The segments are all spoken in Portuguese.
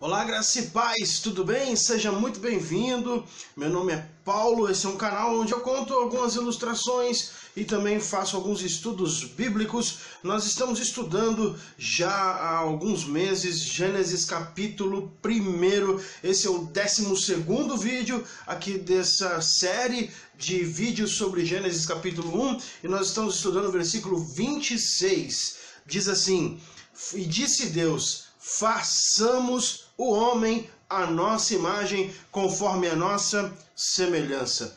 Olá, graça e paz, tudo bem? Seja muito bem-vindo. Meu nome é Paulo, esse é um canal onde eu conto algumas ilustrações e também faço alguns estudos bíblicos. Nós estamos estudando já há alguns meses Gênesis capítulo 1. Esse é o 12º vídeo aqui dessa série de vídeos sobre Gênesis capítulo 1 e nós estamos estudando o versículo 26. Diz assim: "E disse Deus, façamos o homem à nossa imagem, conforme a nossa semelhança."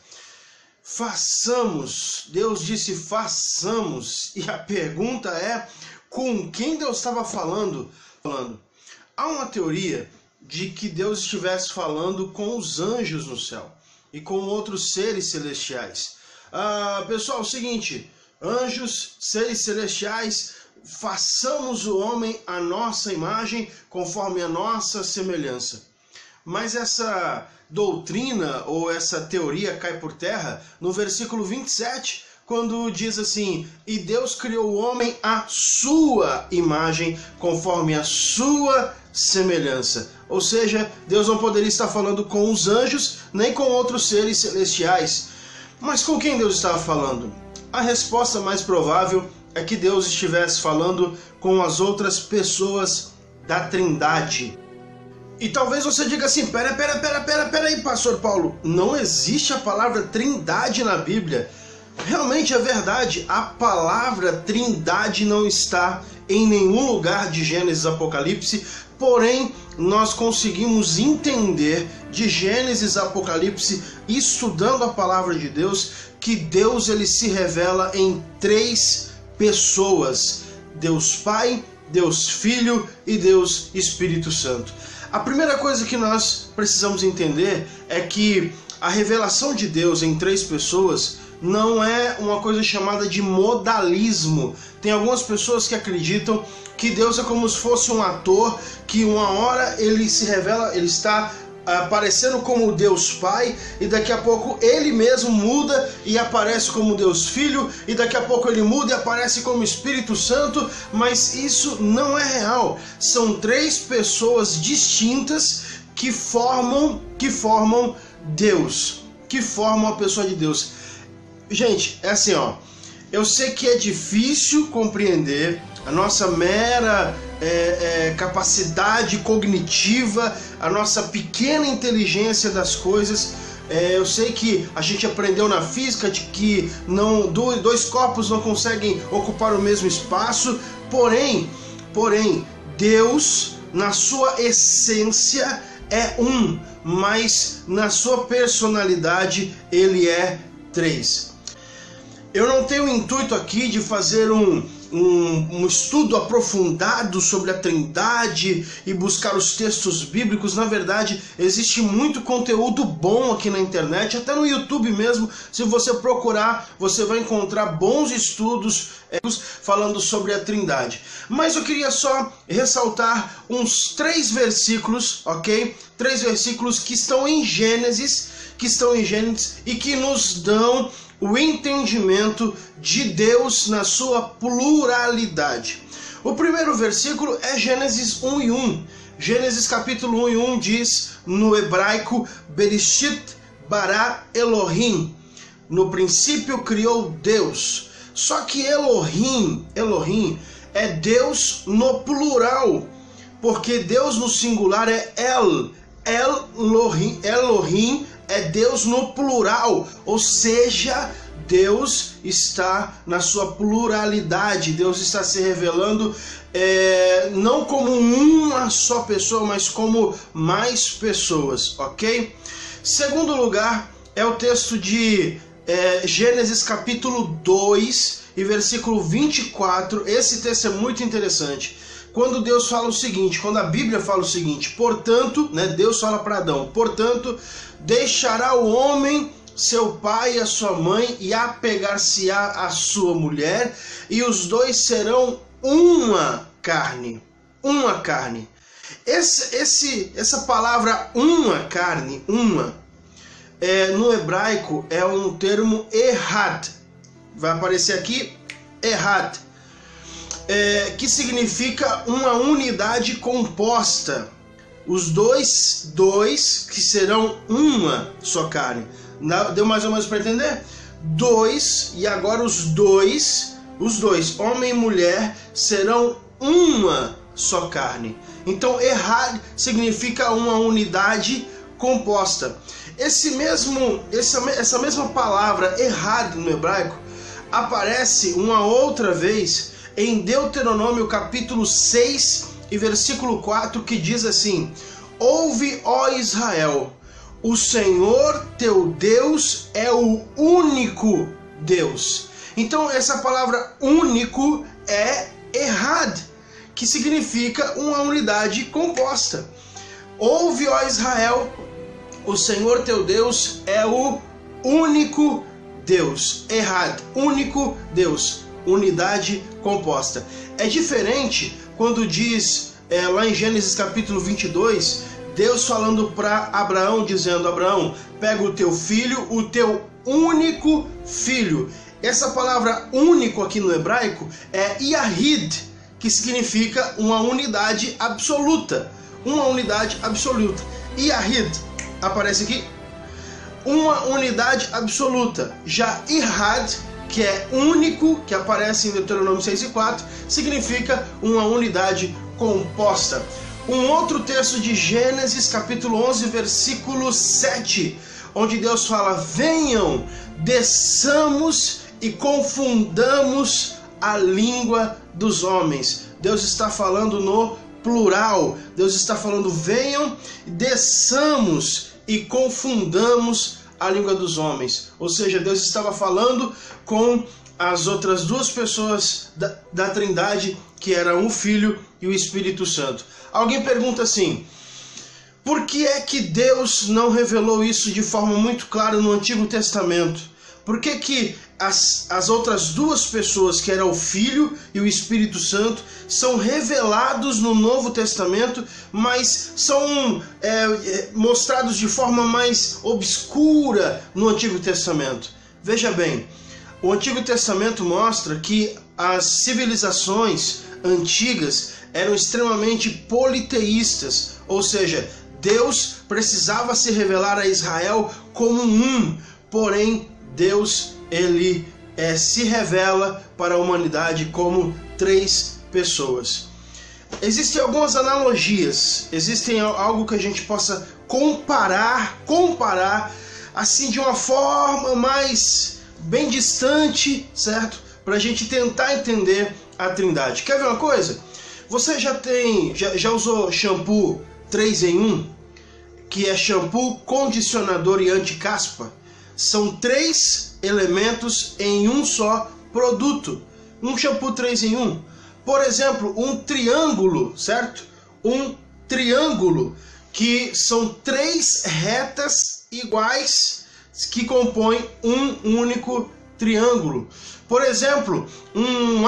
Façamos, Deus disse façamos, e a pergunta é, com quem Deus estava falando? Há uma teoria de que Deus estivesse falando com os anjos no céu e com outros seres celestiais. Pessoal, é o seguinte, anjos, seres celestiais, façamos o homem à nossa imagem, conforme a nossa semelhança. Mas essa doutrina ou essa teoria cai por terra no versículo 27, quando diz assim: "E Deus criou o homem à sua imagem, conforme a sua semelhança." Ou seja, Deus não poderia estar falando com os anjos, nem com outros seres celestiais. Mas com quem Deus estava falando? A resposta mais provável é que Deus estivesse falando com as outras pessoas da Trindade. E talvez você diga assim, peraí, pastor Paulo, não existe a palavra Trindade na Bíblia. Realmente é verdade, a palavra Trindade não está em nenhum lugar de Gênesis e Apocalipse, porém nós conseguimos entender de Gênesis e Apocalipse, estudando a palavra de Deus, que Deus ele se revela em três pessoas: Deus Pai, Deus Filho e Deus Espírito Santo. A primeira coisa que nós precisamos entender é que a revelação de Deus em três pessoas não é uma coisa chamada de modalismo. Tem algumas pessoas que acreditam que Deus é como se fosse um ator, que uma hora ele se revela, ele está aparecendo como Deus Pai, e daqui a pouco ele mesmo muda e aparece como Deus Filho, e daqui a pouco ele muda e aparece como Espírito Santo, mas isso não é real. São três pessoas distintas que formam Deus, que formam a pessoa de Deus. Gente, é assim, ó, eu sei que é difícil compreender a nossa mera capacidade cognitiva, a nossa pequena inteligência das coisas. Eu sei que a gente aprendeu na física de que dois corpos não conseguem ocupar o mesmo espaço, porém, Deus, na sua essência, é um, mas na sua personalidade, ele é três. Eu não tenho o intuito aqui de fazer um estudo aprofundado sobre a Trindade e buscar os textos bíblicos. Na verdade, existe muito conteúdo bom aqui na internet, até no YouTube mesmo. Se você procurar, você vai encontrar bons estudos falando sobre a Trindade. Mas eu queria só ressaltar uns 3 versículos, ok? 3 versículos que estão em Gênesis e que nos dão o entendimento de Deus na sua pluralidade. O primeiro versículo é Gênesis 1:1. Gênesis capítulo 1:1 diz no hebraico: Bereshit bara Elohim. No princípio criou Deus. Só que Elohim é Deus no plural, porque Deus no singular é Elohim é Deus no plural, ou seja, Deus está na sua pluralidade. Deus está se revelando não como uma só pessoa, mas como mais pessoas, ok? Segundo lugar é o texto de Gênesis capítulo 2 e versículo 24. Esse texto é muito interessante. Quando Deus fala o seguinte, quando a Bíblia fala o seguinte: portanto, Deus fala para Adão, portanto, deixará o homem seu pai e a sua mãe e apegar-se-á a sua mulher, e os dois serão uma carne. Uma carne. Essa palavra uma carne, no hebraico é um termo errad. Vai aparecer aqui, errad. Que significa uma unidade composta. os dois que serão uma só carne. Deu mais ou menos para entender? Dois, e agora os dois, homem e mulher, serão uma só carne. Então, Ehad significa uma unidade composta. Essa mesma palavra, Ehad, no hebraico, aparece uma outra vez em Deuteronômio capítulo 6 e versículo 4, que diz assim: ouve, ó Israel, o Senhor teu Deus é o único Deus. Então essa palavra único é Ehad, que significa uma unidade composta. Ouve, ó Israel, o Senhor teu Deus é o único Deus. Ehad, único Deus, unidade composta. É diferente quando diz lá em Gênesis capítulo 22, Deus falando para Abraão, dizendo: Abraão, pega o teu filho, o teu único filho. Essa palavra único aqui no hebraico é Yahid, que significa uma unidade absoluta. Uma unidade absoluta. Yahid aparece aqui, uma unidade absoluta. Já Ehad, que é único, que aparece em Deuteronômio 6 e 4, significa uma unidade composta. Um outro texto de Gênesis, capítulo 11, versículo 7, onde Deus fala: venham, desçamos e confundamos a língua dos homens. Deus está falando no plural. Deus está falando: venham, desçamos e confundamos a língua dos homens. Ou seja, Deus estava falando com as outras duas pessoas da Trindade, que eram o Filho e o Espírito Santo. Alguém pergunta assim: por que é que Deus não revelou isso de forma muito clara no Antigo Testamento? Por que que as outras duas pessoas, que eram o Filho e o Espírito Santo, são revelados no Novo Testamento, mas são mostrados de forma mais obscura no Antigo Testamento? Veja bem, o Antigo Testamento mostra que as civilizações antigas eram extremamente politeístas, ou seja, Deus precisava se revelar a Israel como um, porém Deus ele se revela para a humanidade como três pessoas. Existem algumas analogias, existem algo que a gente possa comparar assim de uma forma mais bem distante, certo? Para a gente tentar entender a Trindade. Quer ver uma coisa? Você já usou shampoo 3 em 1? Que é shampoo, condicionador e anti-caspa? São 3 elementos em um só produto. Um shampoo 3 em 1. Por exemplo, um triângulo, certo? Um triângulo, que são 3 retas iguais que compõem um único triângulo. Por exemplo, um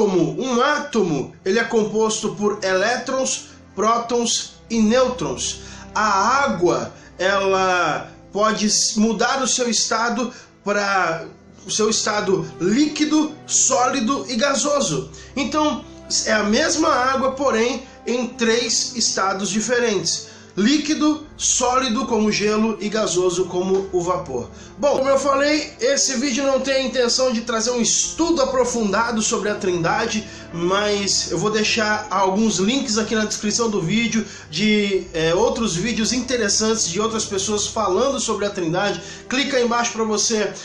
átomo, ele é composto por elétrons, prótons e nêutrons. A água, ela pode mudar o seu estado para o seu estado líquido, sólido e gasoso. Então, é a mesma água, porém em 3 estados diferentes: líquido, sólido como gelo e gasoso como o vapor. Bom, como eu falei, esse vídeo não tem a intenção de trazer um estudo aprofundado sobre a Trindade, mas eu vou deixar alguns links aqui na descrição do vídeo de outros vídeos interessantes de outras pessoas falando sobre a Trindade. Clica aí embaixo para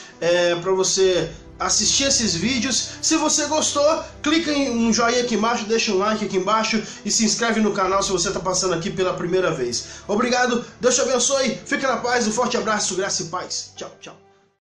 você assistir esses vídeos. Se você gostou, clica em um joinha aqui embaixo, deixa um like aqui embaixo e se inscreve no canal se você está passando aqui pela primeira vez. Obrigado, Deus te abençoe, fica na paz, um forte abraço, graça e paz. Tchau, tchau.